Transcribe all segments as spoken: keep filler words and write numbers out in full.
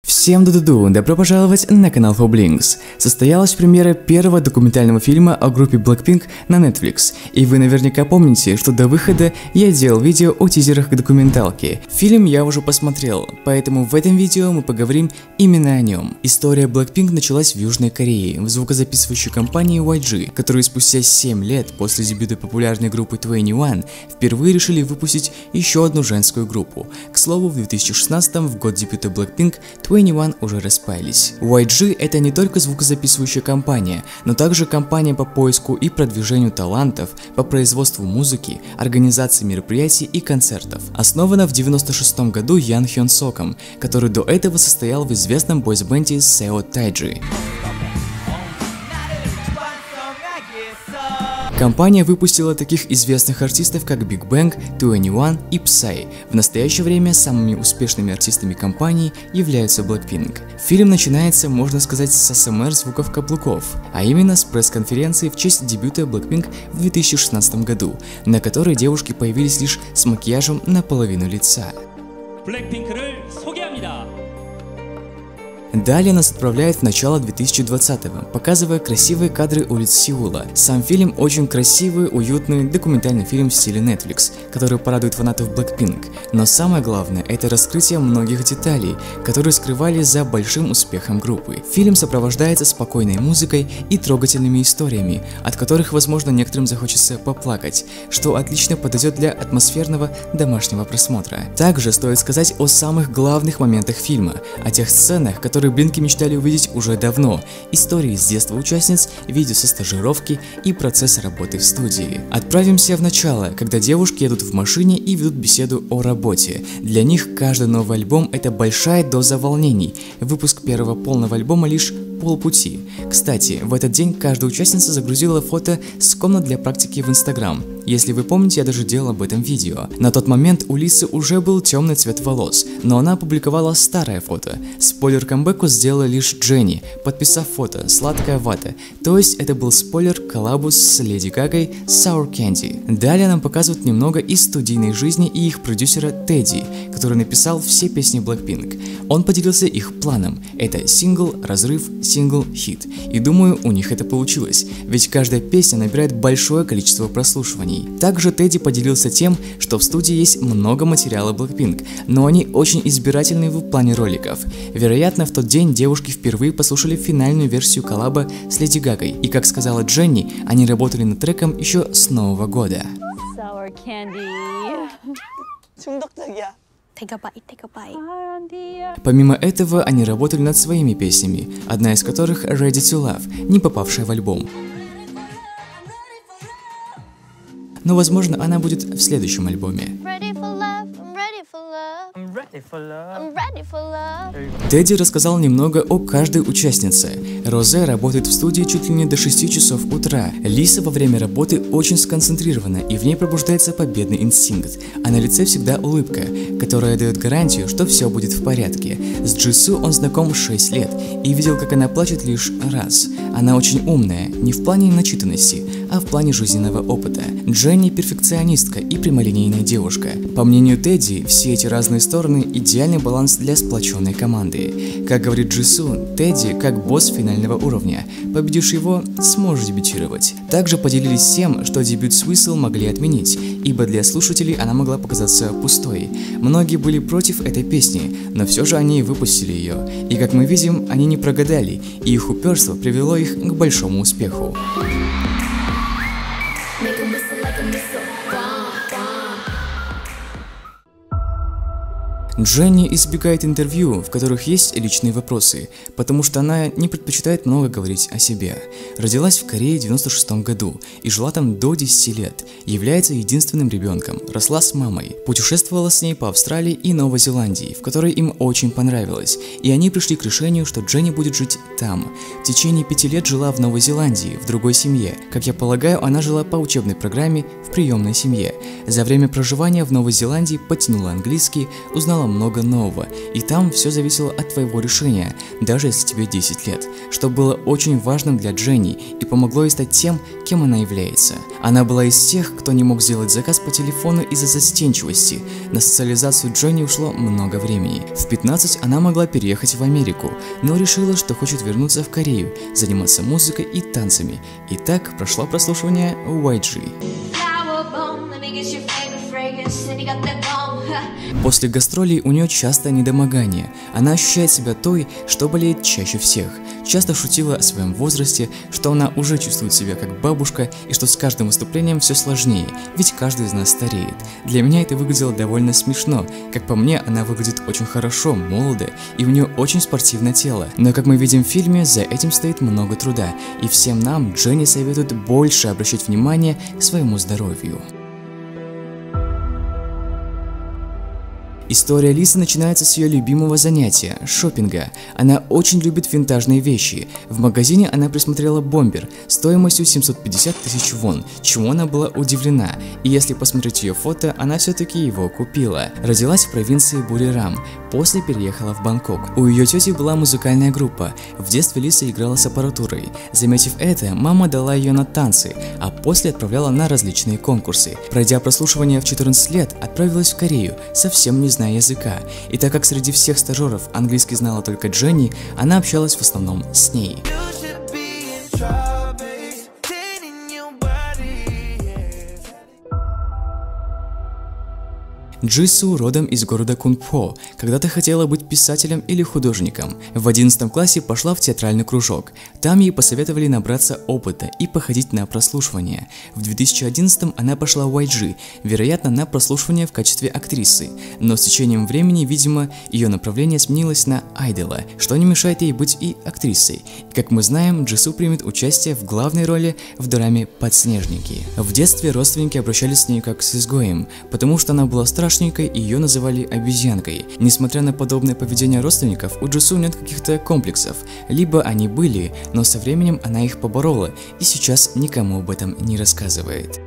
Всем ду-ду-ду, добро пожаловать на канал Foblinks. Состоялась премьера первого документального фильма о группе Blackpink на Netflix, и вы наверняка помните, что до выхода я делал видео о тизерах к документалке. Фильм я уже посмотрел, поэтому в этом видео мы поговорим именно о нем. История Blackpink началась в Южной Корее, в звукозаписывающей компании уай джи, которые спустя семь лет после дебюта популярной группы твенти уан впервые решили выпустить еще одну женскую группу. К слову, в две тысячи шестнадцатом, в год дебюта Blackpink, твенти уан уже распались. уай джи это не только звукозаписывающая компания, но также компания по поиску и продвижению талантов, по производству музыки, организации мероприятий и концертов. Основана в девяносто шестом году Ян Хён Соком, который до этого состоял в известном бойсбенде Seo Taiji. Компания выпустила таких известных артистов, как Big Bang, твенти уан и Psy. В настоящее время самыми успешными артистами компании являются Blackpink. Фильм начинается, можно сказать, с эс эм эр звуков каблуков, а именно с пресс-конференции в честь дебюта Blackpink в две тысячи шестнадцатом году, на которой девушки появились лишь с макияжем на половину лица. Далее нас отправляют в начало две тысячи двадцатого, показывая красивые кадры улиц Сеула. Сам фильм очень красивый, уютный, документальный фильм в стиле Netflix, который порадует фанатов Blackpink. Но самое главное – это раскрытие многих деталей, которые скрывались за большим успехом группы. Фильм сопровождается спокойной музыкой и трогательными историями, от которых, возможно, некоторым захочется поплакать, что отлично подойдет для атмосферного домашнего просмотра. Также стоит сказать о самых главных моментах фильма, о тех сценах, которые которые блинки мечтали увидеть уже давно, истории с детства участниц, видео со стажировки и процесс работы в студии. Отправимся в начало, когда девушки едут в машине и ведут беседу о работе. Для них каждый новый альбом – это большая доза волнений, выпуск первого полного альбома лишь полпути. Кстати, в этот день каждая участница загрузила фото с комнат для практики в Instagram. Если вы помните, я даже делал об этом видео. На тот момент у Лисы уже был темный цвет волос, но она опубликовала старое фото. Спойлер камбэку сделала лишь Дженни, подписав фото «Сладкая вата», то есть это был спойлер коллабу с Леди Гагой «Sour Candy». Далее нам показывают немного из студийной жизни и их продюсера Тедди, который написал все песни Blackpink. Он поделился их планом. Это сингл, разрыв, сингл, хит. И думаю, у них это получилось, ведь каждая песня набирает большое количество прослушиваний. Также Тедди поделился тем, что в студии есть много материала Blackpink, но они очень избирательны в плане роликов. Вероятно, в тот день девушки впервые послушали финальную версию коллаба с Леди Гагой, и, как сказала Дженни, они работали над треком еще с Нового года. Sour Candy. Помимо этого, они работали над своими песнями, одна из которых Ready to Love, не попавшая в альбом. Но, возможно, она будет в следующем альбоме. Тедди рассказал немного о каждой участнице. Розе работает в студии чуть ли не до шести часов утра. Лиса во время работы очень сконцентрирована, и в ней пробуждается победный инстинкт, а на лице всегда улыбка, которая дает гарантию, что все будет в порядке. С Джису он знаком шесть лет и видел, как она плачет лишь раз. Она очень умная, не в плане начитанности, а в плане жизненного опыта. Дженни перфекционистка и прямолинейная девушка. По мнению Тедди, все эти разные стороны – идеальный баланс для сплоченной команды. Как говорит Джису, Тедди, как босс финального уровня, победивший его, сможет дебютировать. Также поделились тем, что дебют с Whistle могли отменить, ибо для слушателей она могла показаться пустой. Многие были против этой песни, но все же они выпустили ее. И как мы видим, они не прогадали, и их упорство привело их к большому успеху. Дженни избегает интервью, в которых есть личные вопросы, потому что она не предпочитает много говорить о себе. Родилась в Корее в девяносто шестом году и жила там до десяти лет, является единственным ребенком, росла с мамой, путешествовала с ней по Австралии и Новой Зеландии, в которой им очень понравилось, и они пришли к решению, что Дженни будет жить там. В течение пяти лет жила в Новой Зеландии, в другой семье. Как я полагаю, она жила по учебной программе в приемной семье. За время проживания в Новой Зеландии подтянула английский, узнала много нового, и там все зависело от твоего решения, даже если тебе десять лет, что было очень важным для Дженни и помогло ей стать тем, кем она является. Она была из тех, кто не мог сделать заказ по телефону из-за застенчивости. На социализацию Дженни ушло много времени. В пятнадцать она могла переехать в Америку, но решила, что хочет вернуться в Корею, заниматься музыкой и танцами. И так прошло прослушивание уай джи. После гастролей у нее часто недомогание. Она ощущает себя той, что болеет чаще всех. Часто шутила о своем возрасте, что она уже чувствует себя как бабушка и что с каждым выступлением все сложнее, ведь каждый из нас стареет. Для меня это выглядело довольно смешно. Как по мне, она выглядит очень хорошо, молодо, и у нее очень спортивное тело. Но как мы видим в фильме, за этим стоит много труда, и всем нам Дженни советует больше обращать внимание к своему здоровью. История Лисы начинается с ее любимого занятия – шопинга. Она очень любит винтажные вещи. В магазине она присмотрела бомбер стоимостью семьсот пятьдесят тысяч вон, чему она была удивлена. И если посмотреть ее фото, она все-таки его купила. Родилась в провинции Бурирам, после переехала в Бангкок. У ее тети была музыкальная группа. В детстве Лиса играла с аппаратурой. Заметив это, мама дала ее на танцы, а после отправляла на различные конкурсы. Пройдя прослушивание в четырнадцать лет, отправилась в Корею, совсем не зная языка. И так как среди всех стажеров английский знала только Дженни, она общалась в основном с ней. Джису родом из города Кунпхо, когда-то хотела быть писателем или художником. В одиннадцатом классе пошла в театральный кружок. Там ей посоветовали набраться опыта и походить на прослушивание. В две тысячи одиннадцатом она пошла в уай джи, вероятно, на прослушивание в качестве актрисы. Но с течением времени, видимо, ее направление сменилось на айдола, что не мешает ей быть и актрисой. И, как мы знаем, Джису примет участие в главной роли в драме «Подснежники». В детстве родственники обращались с ней как с изгоем, потому что она была страшной, и ее называли обезьянкой. Несмотря на подобное поведение родственников, у Джису нет каких-то комплексов. Либо они были, но со временем она их поборола и сейчас никому об этом не рассказывает.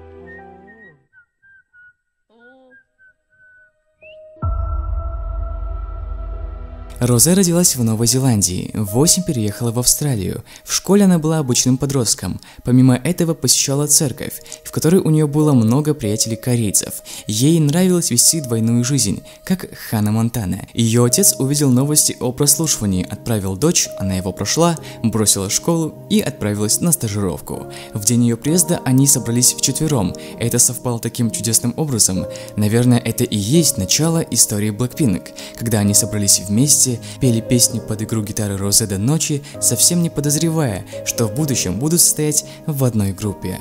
Розе родилась в Новой Зеландии, в восемь переехала в Австралию. В школе она была обычным подростком. Помимо этого посещала церковь, в которой у нее было много приятелей-корейцев. Ей нравилось вести двойную жизнь, как Ханна Монтана. Ее отец увидел новости о прослушивании, отправил дочь, она его прошла, бросила школу и отправилась на стажировку. В день ее приезда они собрались вчетвером. Это совпало таким чудесным образом. Наверное, это и есть начало истории Blackpink, когда они собрались вместе, пели песни под игру гитары Розе до ночи, совсем не подозревая, что в будущем будут стоять в одной группе.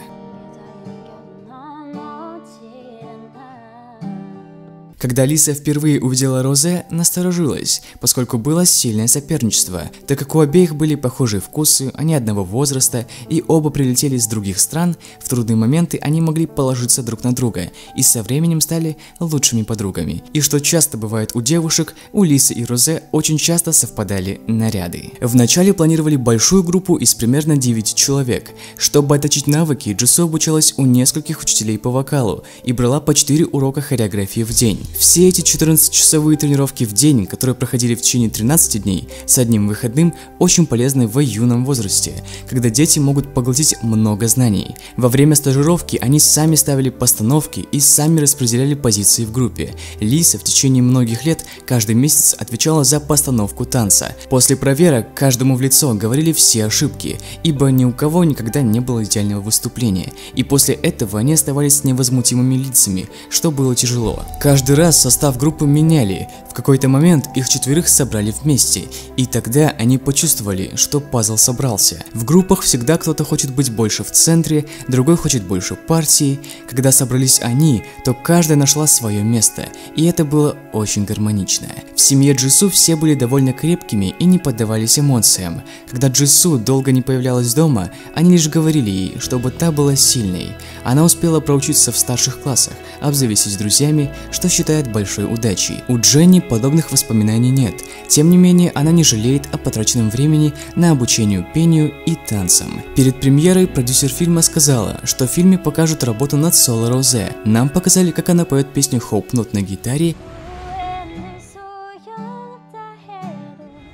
Когда Лиса впервые увидела Розе, насторожилась, поскольку было сильное соперничество, так как у обеих были похожие вкусы, они одного возраста и оба прилетели из других стран, в трудные моменты они могли положиться друг на друга и со временем стали лучшими подругами. И что часто бывает у девушек, у Лисы и Розе очень часто совпадали наряды. Вначале планировали большую группу из примерно девяти человек. Чтобы отточить навыки, Джису обучалась у нескольких учителей по вокалу и брала по четыре урока хореографии в день. Все эти четырнадцатичасовые тренировки в день, которые проходили в течение тринадцати дней, с одним выходным, очень полезны в юном возрасте, когда дети могут поглотить много знаний. Во время стажировки они сами ставили постановки и сами распределяли позиции в группе. Лиса в течение многих лет каждый месяц отвечала за постановку танца. После проверок каждому в лицо говорили все ошибки, ибо ни у кого никогда не было идеального выступления, и после этого они оставались с невозмутимыми лицами, что было тяжело. Каждый раз состав группы меняли, в какой-то момент их четверых собрали вместе, и тогда они почувствовали, что пазл собрался. В группах всегда кто-то хочет быть больше в центре, другой хочет больше партии. Когда собрались они, то каждая нашла свое место, и это было очень гармонично. В семье Джису все были довольно крепкими и не поддавались эмоциям. Когда Джису долго не появлялась дома, они лишь говорили ей, чтобы та была сильной. Она успела проучиться в старших классах, обзавестись друзьями, что считает большой удачей. У Дженни подобных воспоминаний нет, тем не менее она не жалеет о потраченном времени на обучению пению и танцам. Перед премьерой продюсер фильма сказала, что в фильме покажут работу над соло Розе. Нам показали, как она поет песню Hope Not на гитаре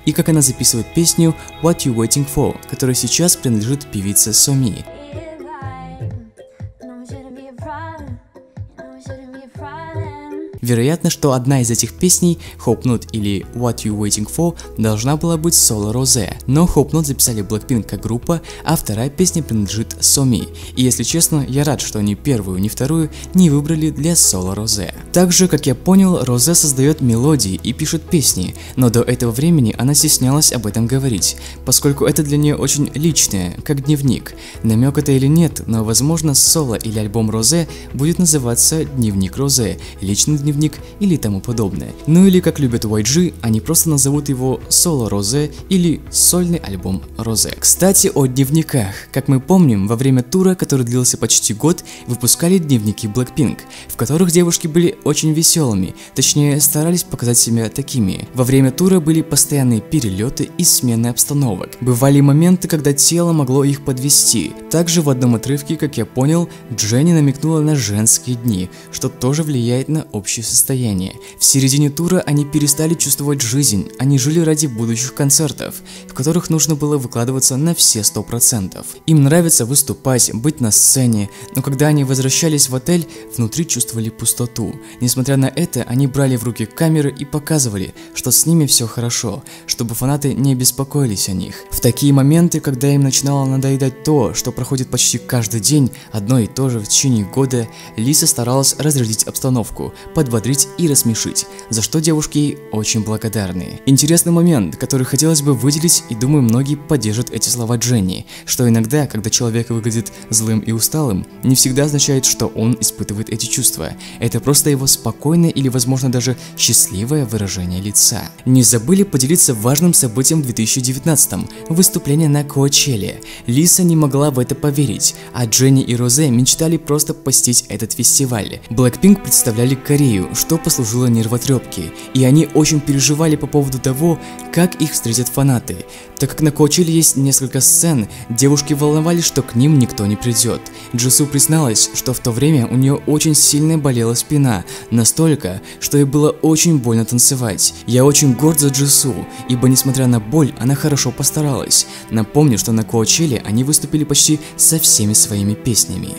и как она записывает песню What You Waiting For, которая сейчас принадлежит певице Соми. Вероятно, что одна из этих песней, Hope Not или What You Waiting For, должна была быть соло Розе, но Hope Not записали Blackpink как группа, а вторая песня принадлежит Соми. И если честно, я рад, что они первую, не вторую не выбрали для соло Розе. Также, как я понял, Розе создает мелодии и пишет песни, но до этого времени она стеснялась об этом говорить, поскольку это для нее очень личное, как дневник. Намек это или нет, но возможно соло или альбом Розе будет называться Дневник Розе, личный дневник или тому подобное. Ну или как любят уай джи, они просто назовут его соло Розе или сольный альбом Розе. Кстати, о дневниках. Как мы помним, во время тура, который длился почти год, выпускали дневники Blackpink, в которых девушки были очень веселыми, точнее старались показать себя такими. Во время тура были постоянные перелеты и смены обстановок. Бывали моменты, когда тело могло их подвести. Также в одном отрывке, как я понял, Дженни намекнула на женские дни, что тоже влияет на общее состояние. В середине тура они перестали чувствовать жизнь, они жили ради будущих концертов, в которых нужно было выкладываться на все сто процентов. Им нравится выступать, быть на сцене, но когда они возвращались в отель, внутри чувствовали пустоту. Несмотря на это, они брали в руки камеры и показывали, что с ними все хорошо, чтобы фанаты не беспокоились о них. В такие моменты, когда им начинало надоедать то, что проходит почти каждый день, одно и то же в течение года, Лиса старалась разрядить обстановку, подбодрить и рассмешить, за что девушки ей очень благодарны. Интересный момент, который хотелось бы выделить, и думаю, многие поддержат эти слова Дженни, что иногда, когда человек выглядит злым и усталым, не всегда означает, что он испытывает эти чувства. Это просто его спокойное или, возможно, даже счастливое выражение лица. Не забыли поделиться важным событием в две тысячи девятнадцатом – выступление на Коачелле. Лиса не могла в это поверить, а Дженни и Розе мечтали просто посетить этот фестиваль. Blackpink представляли Корею, что послужило нервотрепке, и они очень переживали по поводу того, как их встретят фанаты. Так как на Коачелле есть несколько сцен, девушки волновались, что к ним никто не придет. Джису призналась, что в то время у нее очень сильно болела спина, настолько, что ей было очень больно танцевать. Я очень горд за Джису, ибо несмотря на боль, она хорошо постаралась. Напомню, что на Коачелле они выступили почти со всеми своими песнями.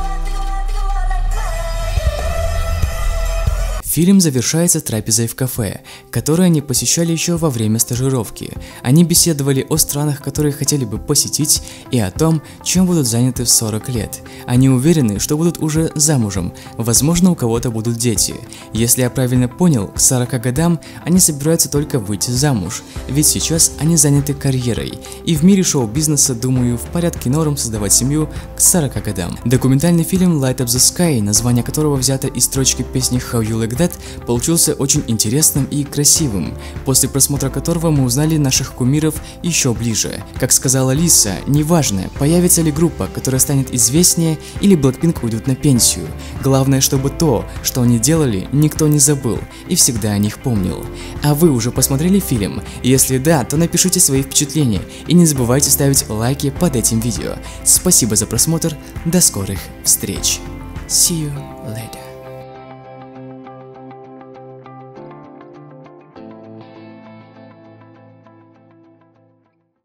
Фильм завершается трапезой в кафе, которое они посещали еще во время стажировки. Они беседовали о странах, которые хотели бы посетить, и о том, чем будут заняты в сорок лет. Они уверены, что будут уже замужем, возможно, у кого-то будут дети. Если я правильно понял, к сорока годам они собираются только выйти замуж, ведь сейчас они заняты карьерой. И в мире шоу-бизнеса, думаю, в порядке норм создавать семью к сорока годам. Документальный фильм Light Up the Sky, название которого взято из строчки песни How You Like That, получился очень интересным и красивым, после просмотра которого мы узнали наших кумиров еще ближе. Как сказала Лиса, неважно, появится ли группа, которая станет известнее, или Blackpink уйдут на пенсию. Главное, чтобы то, что они делали, никто не забыл и всегда о них помнил. А вы уже посмотрели фильм? Если да, то напишите свои впечатления и не забывайте ставить лайки под этим видео. Спасибо за просмотр, до скорых встреч. See you later.